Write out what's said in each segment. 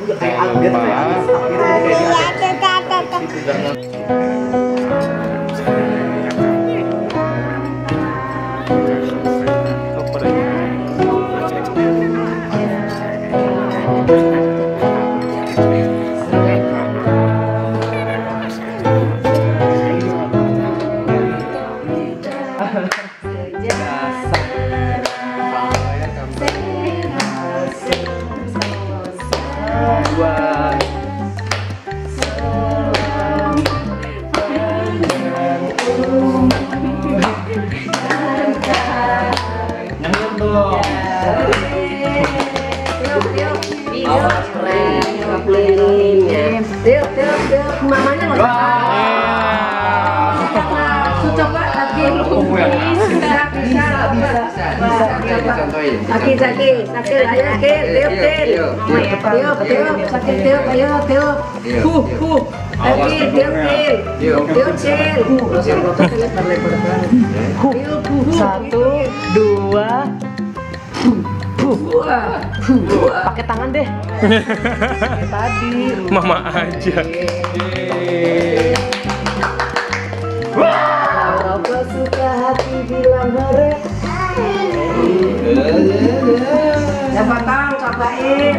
Mamanya coba lagi bisa satu dua pakai tangan deh tadi mama aja. Kalau kau suka hati bilang mereka. Ya potong, cobain.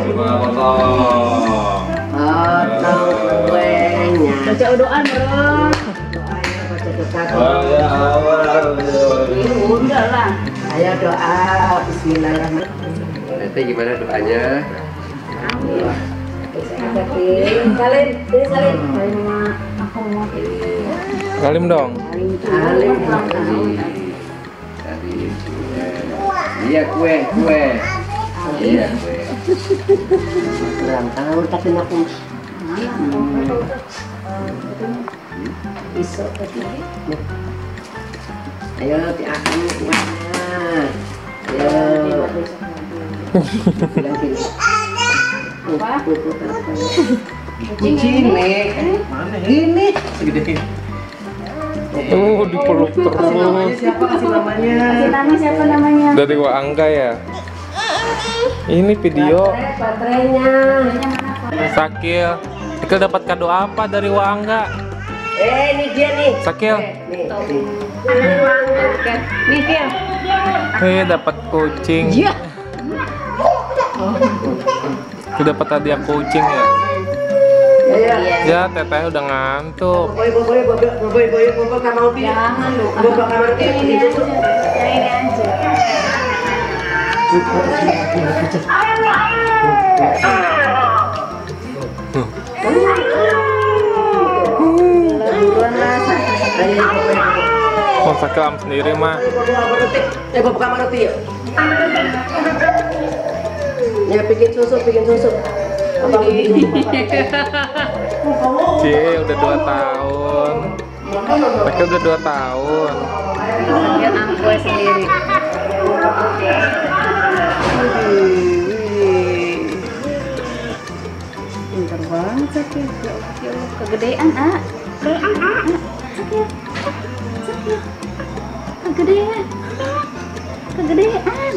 Potong kuenya. Baca doa dong. Doanya baca doa. Udah lah. Ayo doa. Bismillahirrahmanirrahim. Nanti gimana doanya? Salim. Aku mau. Salim dong. Salim. Iya kue. Iya kue. Kurang tahu tapi aku. Bisa tadi. Ayo diakan kuahnya. Ayo. Bilang gini. Kucing nih. Mana ini? Segede ini. Dipeluk terus. Siapa kasih namanya? Kasih nama siapa namanya? Dari Wa Angga ya. Ini video. Baterainya. Sakil. Sakil dapat kado apa dari Wa Angga? Ini dia nih. Sakil. Nih dia. Dapat kucing. Iya. Kita dapat hadiah kucing ya. Ya, teteh udah ngantuk. Boy, kamu mau pilih? Jangan lu. Ini aja. Oh, Sakil am sendiri mah. Buka roti ya. Ya, bikin susu. Cie, udah 2 tahun. Sakil udah 2 tahun. Dia angkue sendiri. Pintar banget Sakil. Kegedean Sakil. Kegedean.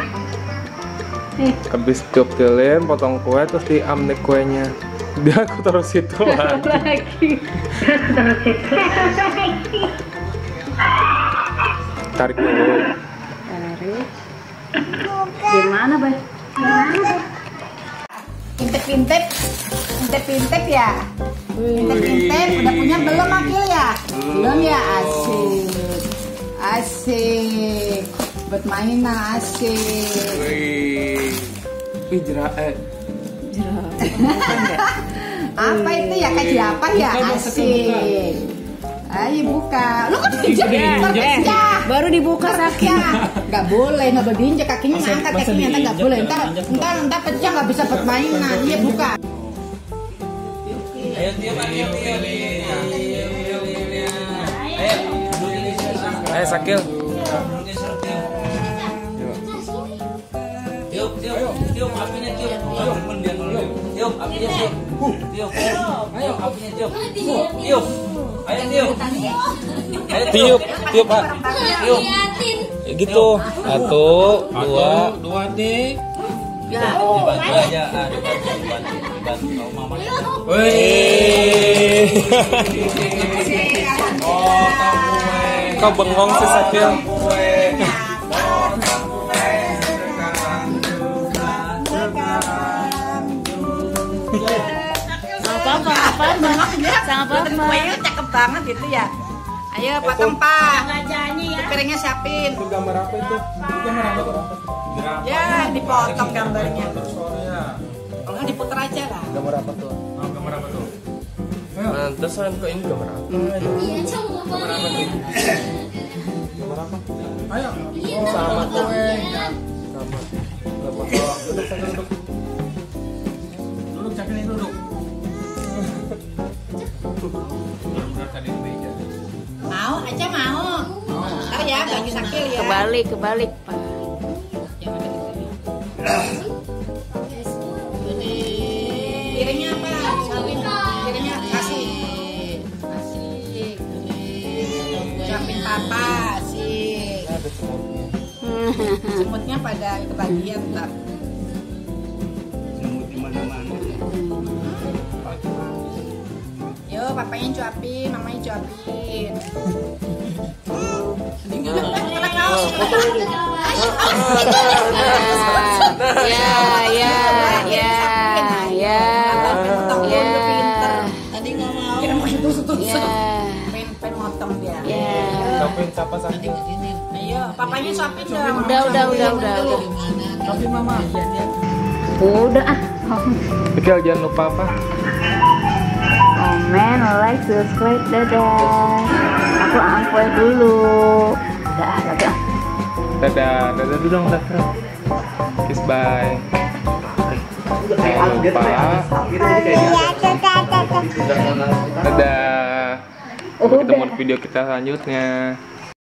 Habis tiup-tiulin, potong kue, terus diamnek kuenya. Dia aku taruh situ lagi. Tarik dulu. Gimana, Bay? Pintep ya. Pintep udah punya belum Akil ya? Belum ya, asik. Buat mainan asik. Wih, jerah. Apa itu ya? Kayak apa ya? Asik. Ayo buka. Lu kan diinjek. Baru dibuka Sakil. Nggak boleh diinjek, kakinya ngangkat, kakinya nggak boleh. Ntar pecah nggak bisa buat mainan. Iya buka. Ayo Sakil. Tiup apinya tiup. Tiup apinya tiup. Tiup. Ayo apinya tiup. Tiup. Ayo tiup. Tiup Pak. Tiup. Gitu. 1, 2. 2 deh. Ya. Dibantu aja. Dibantu. bantu kalau mamanya. Wih. Kau bengong sih Sakil. Sama kuenya cakep banget gitu ya. Ayo potong Pak. Piringnya siapin. Itu gambar apa itu? Gambar apa? Ya dipotong gambarnya. Kalau nggak diputer aja lah. Gambar apa tuh? Gambar apa tuh? Mantesan kok ini gambar apa? Gambar apa tuh? Gambar apa? Ayo. Sama tuh. Sama. Duduk, duduk. Duduk, cakin duduk. Tadi meja. Mau aja mau. Ntar ya baju Sakil ya. Kebalik Pak. Piringnya apa? Piringnya kasih. Siapin Papa sih. Semutnya pada kebagian ntar. Semut di mana-mana. Yo, papanya cuapin, mamanya cuapin. Tadi nggak mau. Kira mau tusuk-tusuk. Pengen motong dia. Siapin siapa Sakil? Ayo, papanya suapin dong. Udah. Tapi mama. Udah ah. Sakil jangan lupa apa? Komen, like, subscribe, dadah. Aku angkoy dulu. Dadah. Dadah dulu dong, dadah. Kiss bye. Jangan lupa. Dadah. Sampai ketemu di video kita selanjutnya.